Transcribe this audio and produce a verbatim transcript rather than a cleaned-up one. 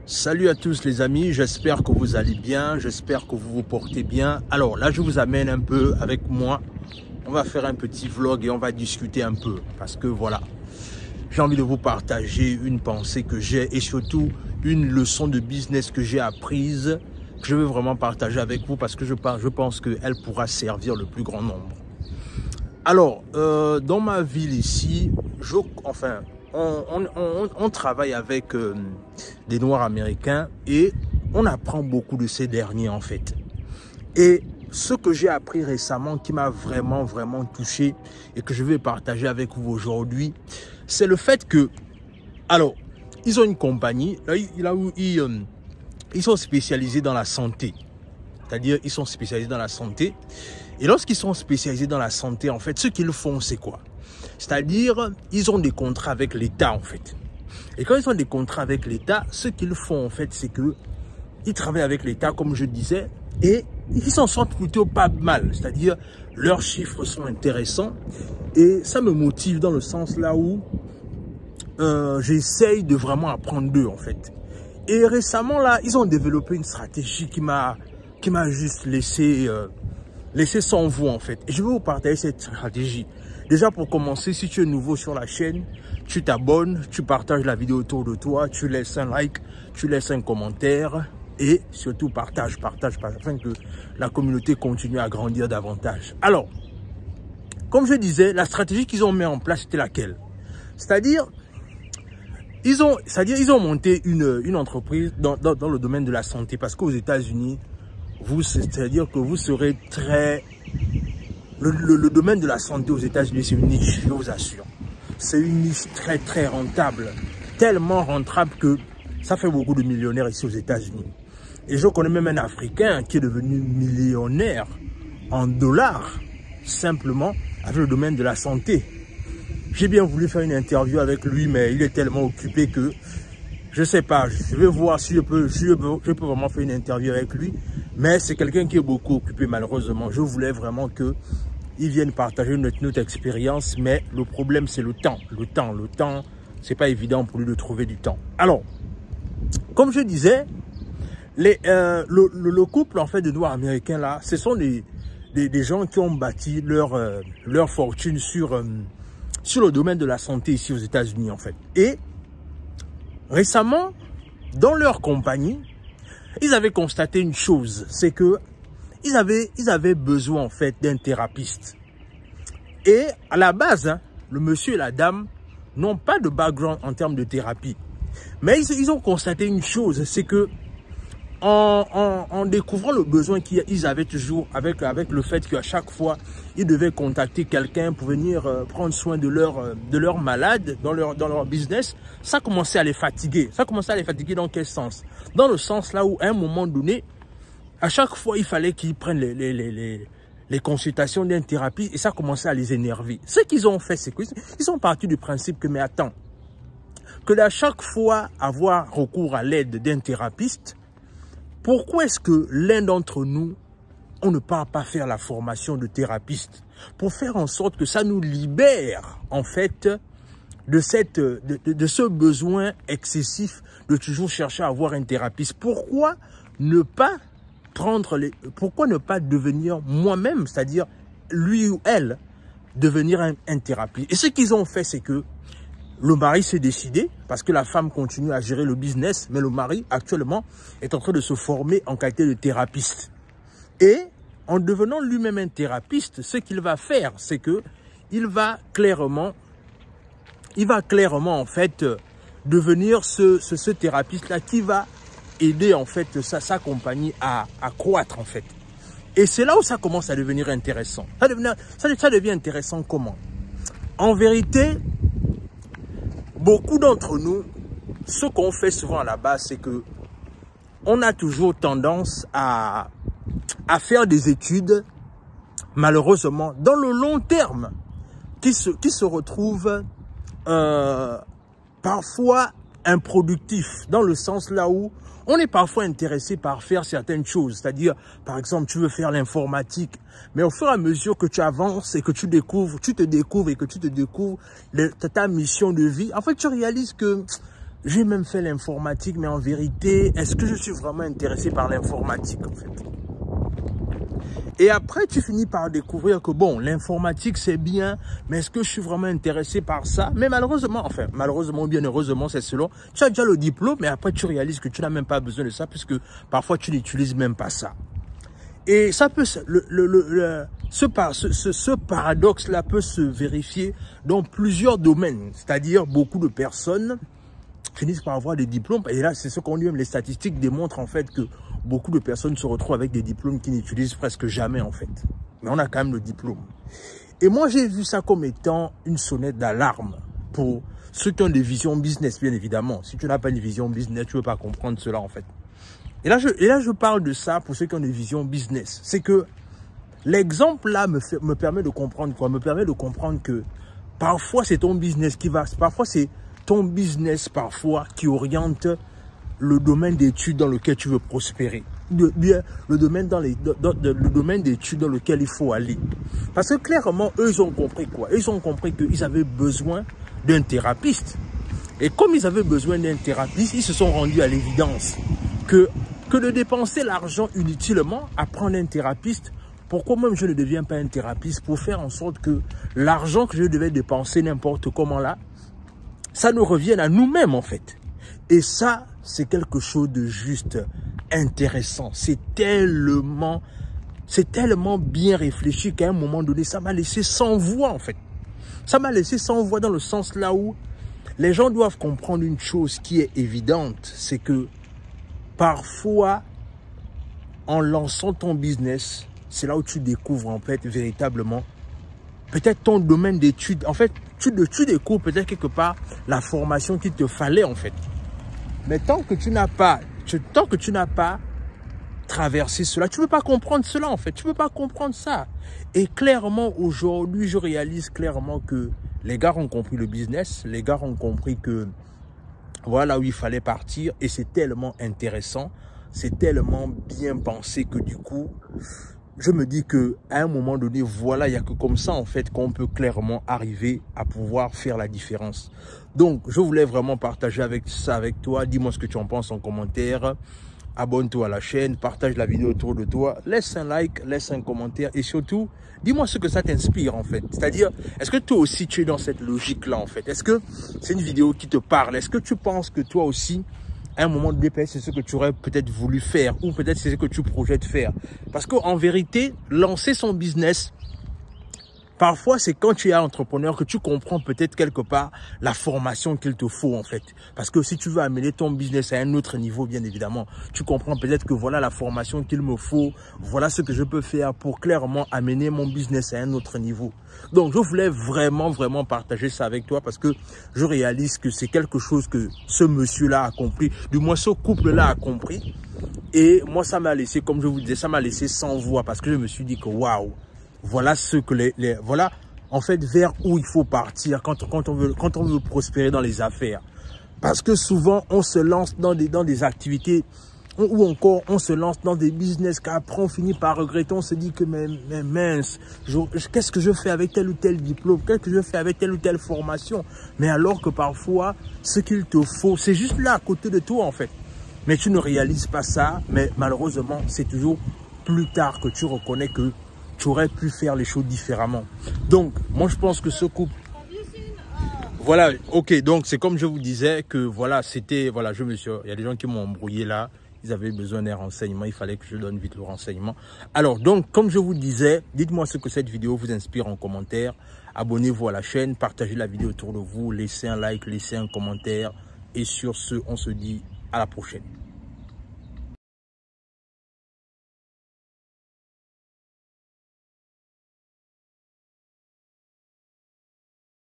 Salut à tous les amis, j'espère que vous allez bien, j'espère que vous vous portez bien. Alors là, je vous amène un peu avec moi. On va faire un petit vlog et on va discuter un peu. Parce que voilà, j'ai envie de vous partager une pensée que j'ai et surtout une leçon de business que j'ai apprise, que je veux vraiment partager avec vous parce que je, je pense qu'elle pourra servir le plus grand nombre. Alors, euh, dans ma ville ici, je, enfin, on, on, on, on travaille avec euh, des Noirs américains et on apprend beaucoup de ces derniers en fait. Et ce que j'ai appris récemment qui m'a vraiment, vraiment touché et que je vais partager avec vous aujourd'hui, c'est le fait que, alors, ils ont une compagnie, là, là où ils, euh, ils sont spécialisés dans la santé. C'est-à-dire, ils sont spécialisés dans la santé. Et lorsqu'ils sont spécialisés dans la santé, en fait, ce qu'ils font, c'est quoi? C'est-à-dire, ils ont des contrats avec l'État, en fait. Et quand ils ont des contrats avec l'État, ce qu'ils font, en fait, c'est que ils travaillent avec l'État, comme je disais, et ils s'en sortent plutôt pas mal. C'est-à-dire, leurs chiffres sont intéressants. Et ça me motive dans le sens là où euh, j'essaye de vraiment apprendre d'eux, en fait. Et récemment, là, ils ont développé une stratégie qui m'a qui m'a juste laissé... Euh, Laissez sans vous en fait. Et je vais vous partager cette stratégie. Déjà pour commencer, si tu es nouveau sur la chaîne, tu t'abonnes, tu partages la vidéo autour de toi, tu laisses un like, tu laisses un commentaire et surtout partage, partage, partage afin que la communauté continue à grandir davantage. Alors, comme je disais, la stratégie qu'ils ont mis en place, c'était laquelle? C'est-à-dire, ils ont, c'est-à-dire, ils ont monté une, une entreprise dans, dans, dans le domaine de la santé parce qu'aux États-Unis, vous, c'est-à-dire que vous serez très... Le, le, le domaine de la santé aux États-Unis, c'est une niche, je vous assure. C'est une niche très, très rentable. Tellement rentable que ça fait beaucoup de millionnaires ici aux États-Unis. Et je connais même un Africain qui est devenu millionnaire en dollars, simplement avec le domaine de la santé. J'ai bien voulu faire une interview avec lui, mais il est tellement occupé que... Je ne sais pas, je vais voir si je peux, si je peux, je peux vraiment faire une interview avec lui. Mais c'est quelqu'un qui est beaucoup occupé malheureusement. Je voulais vraiment qu'il vienne partager notre, notre expérience. Mais le problème c'est le temps. Le temps, le temps, c'est pas évident pour lui de trouver du temps. Alors, comme je disais, les, euh, le, le, le couple en fait de Noirs américains là, ce sont des, des, des gens qui ont bâti leur, euh, leur fortune sur, euh, sur le domaine de la santé ici aux États-Unis en fait. Et récemment, dans leur compagnie, ils avaient constaté une chose, c'est que ils avaient, ils avaient besoin en fait d'un thérapeute. Et à la base, hein, le monsieur et la dame n'ont pas de background en termes de thérapie. Mais ils, ils ont constaté une chose, c'est que en, en, en découvrant le besoin qu'ils avaient toujours avec, avec le fait qu'à chaque fois, ils devaient contacter quelqu'un pour venir euh, prendre soin de leur, euh, de leur malade dans leur, dans leur business, ça commençait à les fatiguer. Ça commençait à les fatiguer dans quel sens? Dans le sens là où, à un moment donné, à chaque fois, il fallait qu'ils prennent les, les, les, les, les consultations d'une thérapie et ça commençait à les énerver. Ce qu'ils ont fait, c'est qu'ils sont partis du principe que, mais attends, que à chaque fois avoir recours à l'aide d'un thérapeute, pourquoi est-ce que l'un d'entre nous, on ne part pas faire la formation de thérapeute pour faire en sorte que ça nous libère, en fait, de, cette, de, de, de ce besoin excessif de toujours chercher à avoir un thérapeute? Pourquoi ne pas prendre les, pourquoi ne pas devenir moi-même, c'est-à-dire lui ou elle, devenir un, un thérapeute? Et ce qu'ils ont fait, c'est que le mari s'est décidé, parce que la femme continue à gérer le business, mais le mari, actuellement, est en train de se former en qualité de thérapeute. Et en devenant lui-même un thérapeute, ce qu'il va faire, c'est que il va clairement, il va clairement, en fait, devenir ce, ce, ce thérapeute-là qui va aider, en fait, sa, sa compagnie à, à croître, en fait. Et c'est là où ça commence à devenir intéressant. Ça devient, ça, ça devient intéressant comment? En vérité, beaucoup d'entre nous, ce qu'on fait souvent à la base, c'est que on a toujours tendance à, à faire des études, malheureusement, dans le long terme, qui se, qui se retrouvent euh, parfois improductifs, dans le sens là où on est parfois intéressé par faire certaines choses. C'est-à-dire, par exemple, tu veux faire l'informatique, mais au fur et à mesure que tu avances et que tu découvres, tu te découvres et que tu te découvres le, ta mission de vie, en fait, tu réalises que j'ai même fait l'informatique, mais en vérité, est-ce que je suis vraiment intéressé par l'informatique en fait? Et après, tu finis par découvrir que bon, l'informatique c'est bien, mais est-ce que je suis vraiment intéressé par ça? Mais malheureusement, enfin, malheureusement ou bien heureusement, c'est selon. Tu as déjà le diplôme, mais après tu réalises que tu n'as même pas besoin de ça, puisque parfois tu n'utilises même pas ça. Et ça peut, le, le, le, le, ce, ce, ce, ce paradoxe-là peut se vérifier dans plusieurs domaines. C'est-à-dire, beaucoup de personnes finissent par avoir des diplômes. Et là, c'est ce qu'on dit, même les statistiques démontrent en fait que beaucoup de personnes se retrouvent avec des diplômes qu'ils n'utilisent presque jamais en fait. Mais on a quand même le diplôme. Et moi, j'ai vu ça comme étant une sonnette d'alarme pour ceux qui ont des visions business, bien évidemment. Si tu n'as pas une vision business, tu ne peux pas comprendre cela en fait. Et là, je, et là, je parle de ça pour ceux qui ont des visions business. C'est que l'exemple là me, fait, me permet de comprendre quoi? Me permet de comprendre que parfois, c'est ton business qui va... Parfois, c'est ton business parfois qui oriente le domaine d'études dans lequel tu veux prospérer. De, bien, le domaine, dans les, dans, dans, le domaine d'études dans lequel il faut aller. Parce que clairement, eux, ils ont compris quoi? Ils ont compris qu'ils avaient besoin d'un thérapeute. Et comme ils avaient besoin d'un thérapeute, ils se sont rendus à l'évidence que, que de dépenser l'argent inutilement à prendre un thérapeute, pourquoi même je ne deviens pas un thérapeute pour faire en sorte que l'argent que je devais dépenser n'importe comment là, ça nous revienne à nous-mêmes en fait. Et ça, c'est quelque chose de juste intéressant. C'est tellement, c'est tellement bien réfléchi qu'à un moment donné, ça m'a laissé sans voix en fait. Ça m'a laissé sans voix dans le sens là où les gens doivent comprendre une chose qui est évidente. C'est que parfois, en lançant ton business, c'est là où tu découvres en fait véritablement peut-être ton domaine d'études. En fait, tu, tu découvres peut-être quelque part la formation qu'il te fallait en fait. Mais tant que tu n'as pas, tu, tant que tu n'as pas traversé cela, tu ne peux pas comprendre cela en fait. Tu ne peux pas comprendre ça. Et clairement, aujourd'hui, je réalise clairement que les gars ont compris le business. Les gars ont compris que voilà où il fallait partir. Et c'est tellement intéressant. C'est tellement bien pensé que du coup, je me dis que à un moment donné, voilà, il n'y a que comme ça en fait qu'on peut clairement arriver à pouvoir faire la différence. Donc, je voulais vraiment partager avec ça avec toi. Dis-moi ce que tu en penses en commentaire. Abonne-toi à la chaîne, partage la vidéo autour de toi, laisse un like, laisse un commentaire et surtout, dis-moi ce que ça t'inspire en fait. C'est-à-dire, est-ce que toi aussi tu es dans cette logique-là en fait? Est-ce que c'est une vidéo qui te parle? Est-ce que tu penses que toi aussi, à un moment donné, c'est ce que tu aurais peut-être voulu faire ou peut-être c'est ce que tu projettes faire? Parce qu'en vérité, lancer son business, parfois, c'est quand tu es entrepreneur que tu comprends peut-être quelque part la formation qu'il te faut en fait. Parce que si tu veux amener ton business à un autre niveau, bien évidemment, tu comprends peut-être que voilà la formation qu'il me faut, voilà ce que je peux faire pour clairement amener mon business à un autre niveau. Donc, je voulais vraiment, vraiment partager ça avec toi parce que je réalise que c'est quelque chose que ce monsieur-là a compris, du moins ce couple-là a compris. Et moi, ça m'a laissé, comme je vous disais, ça m'a laissé sans voix parce que je me suis dit que waouh! Voilà ce que les, les voilà en fait vers où il faut partir quand, quand on veut quand on veut prospérer dans les affaires. Parce que souvent on se lance dans des dans des activités ou encore on se lance dans des business qu'après on finit par regretter. On se dit que mais, mais mince, qu'est-ce que je fais avec tel ou tel diplôme, qu'est-ce que je fais avec telle ou telle formation. Mais alors que parfois ce qu'il te faut c'est juste là à côté de toi en fait. Mais tu ne réalises pas ça. Mais malheureusement c'est toujours plus tard que tu reconnais que tu aurais pu faire les choses différemment. Donc, moi, je pense que ce couple... Voilà, ok, donc c'est comme je vous disais que voilà, c'était... Voilà, je me suis... Il y a des gens qui m'ont embrouillé là. Ils avaient besoin d'un renseignement. Il fallait que je donne vite le renseignement. Alors, donc, comme je vous disais, dites-moi ce que cette vidéo vous inspire en commentaire. Abonnez-vous à la chaîne, partagez la vidéo autour de vous, laissez un like, laissez un commentaire. Et sur ce, on se dit à la prochaine.